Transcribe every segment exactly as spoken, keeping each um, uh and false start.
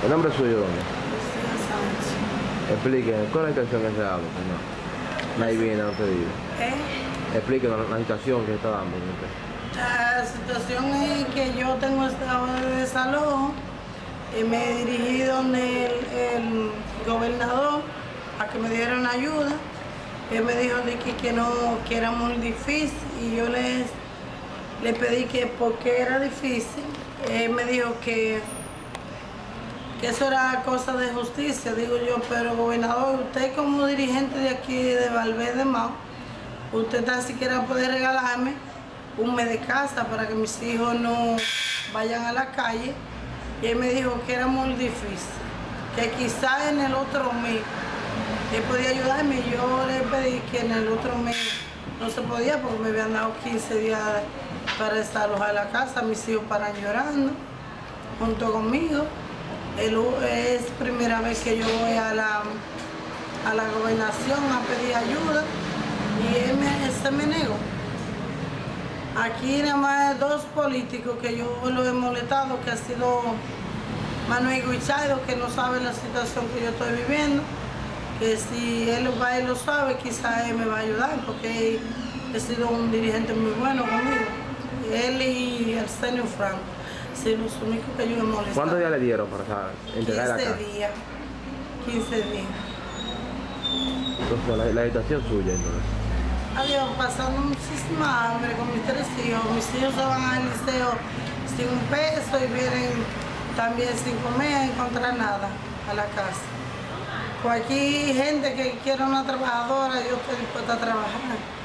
¿El nombre suyo dónde? Lucía Sánchez. Explíquenos, ¿cuál es la situación que se habla, señor? Nadie viene a usted vive. ¿Eh? Explíquenos la situación que está dando usted. La situación es que yo tengo estado de desalojo y me dirigí donde el, el gobernador a que me dieran ayuda. Él me dijo de que, que no, que era muy difícil y yo les, le pedí que por qué era difícil. Él me dijo que, que eso era cosa de justicia. Digo yo, pero gobernador, usted como dirigente de aquí de Valverde Mau, usted tan siquiera puede regalarme un mes de casa para que mis hijos no vayan a la calle. Y él me dijo que era muy difícil, que quizás en el otro mes él podía ayudarme. Yo le pedí que en el otro mes no se podía porque me habían dado quince días para desalojar la casa. Mis hijos paran llorando junto conmigo. Él, es primera vez que yo voy a la, a la gobernación a pedir ayuda y él me, se me negó. Aquí nada más dos políticos que yo lo he molestado, que ha sido Manuel Guichaido, que no sabe la situación que yo estoy viviendo, que si él va y lo sabe, quizás él me va a ayudar, porque he sido un dirigente muy bueno conmigo. Él y Arsenio Franco, son los únicos que yo he molestado. ¿Cuántos días le dieron para entregar la casa? quince días, quince días. Entonces, la, la situación suya, entonces. Adiós, pasando muchísima hambre con mis tres hijos. Mis hijos se van al liceo sin un peso y vienen también sin comer a encontrar nada a la casa. Pues aquí gente que quiere una trabajadora, yo estoy dispuesta a trabajar.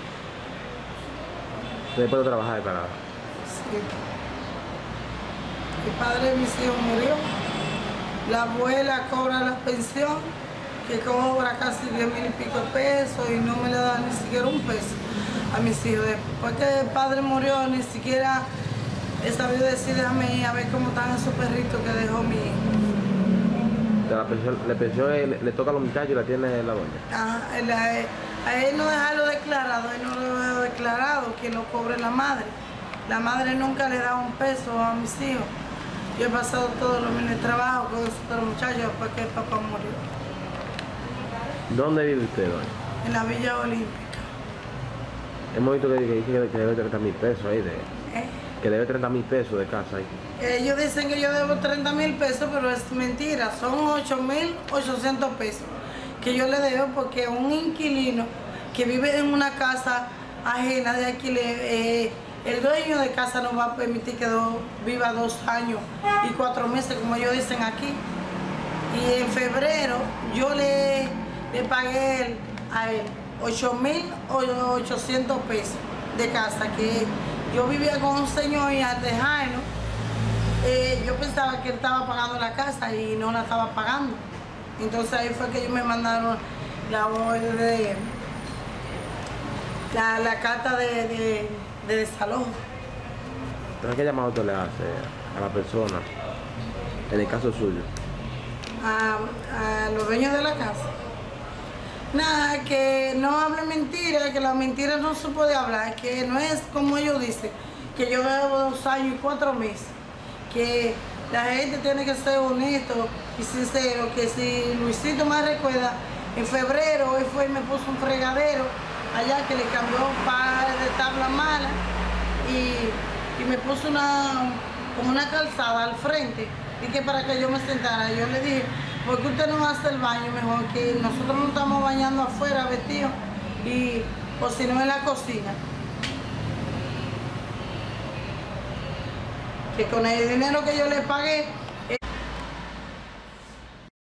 ¿Usted puede trabajar para? Sí. El padre de mis hijos murió. La abuela cobra la pensión, que cobra casi diez mil y pico de pesos y no me le da ni siquiera un peso a mis hijos. Después que el padre murió, ni siquiera he sabido decirle a mí a ver cómo están esos perritos que dejó mi hijo. La pensión, la pensión le, le toca a los muchachos y la tiene la doña. Ah, él, a, él, a él no dejarlo declarado, él no lo deja declarado, que lo cobre la madre. La madre nunca le da un peso a mis hijos. Yo he pasado todos los meses de trabajo con esos otros muchachos después que el papá murió. ¿Dónde vive usted, doña? En la Villa Olímpica. Hemos visto que dice que, que debe treinta mil pesos ahí, de, ¿Eh? que debe treinta mil pesos de casa ahí. Ellos dicen que yo debo treinta mil pesos, pero es mentira, son ocho mil ochocientos pesos que yo le debo porque un inquilino que vive en una casa ajena de alquiler, eh, el dueño de casa no va a permitir que do, viva dos años y cuatro meses, como ellos dicen aquí. Y en febrero yo le, le pagué a él ocho mil ochocientos pesos de casa, que yo vivía con un señor y al dejarlo, eh, yo pensaba que él estaba pagando la casa y no la estaba pagando. Entonces ahí fue que ellos me mandaron la orden de la, la carta de, de, de desalojo. Entonces, ¿qué llamado usted le hace a la persona, en el caso suyo? A, a los dueños de la casa. Nada, que no hablen mentiras, que la mentira no se puede hablar, que no es como ellos dicen, que yo debo dos años y cuatro meses, que la gente tiene que ser honesto y sincero, que si Luisito me recuerda, en febrero él fue y me puso un fregadero allá que le cambió un par de tabla mala y, y me puso una, como una calzada al frente, y que para que yo me sentara. Yo le dije, ¿por qué usted no hace el baño mejor? Que nosotros nos estamos bañando afuera vestidos, y, o si no en la cocina. Que con el dinero que yo le pagué,